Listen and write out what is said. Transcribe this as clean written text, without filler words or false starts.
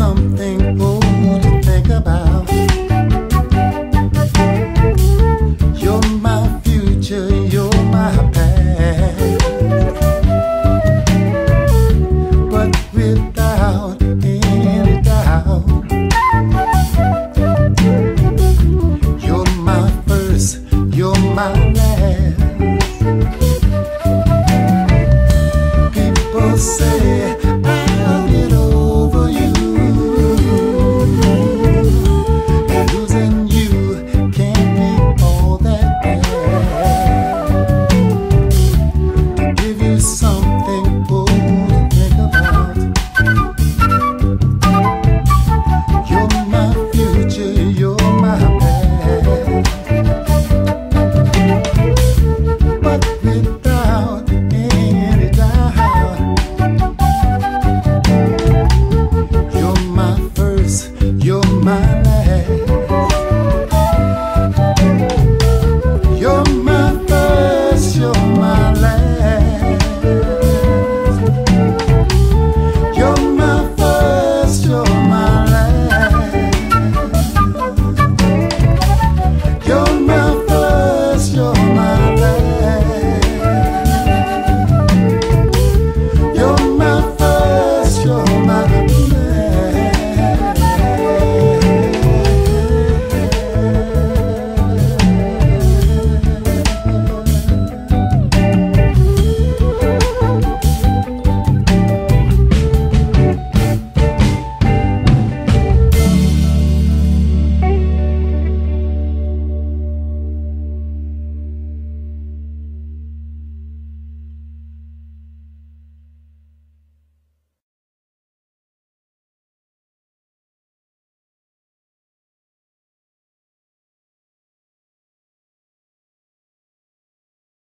something old to think about. You're my future, you're my past, but without any doubt, you're my first, you're my last. People say I'll get over you, and losing you can't be all that bad. To give you something old to think about. You're my future, you're my past, but without any doubt, you're my first, you're my last.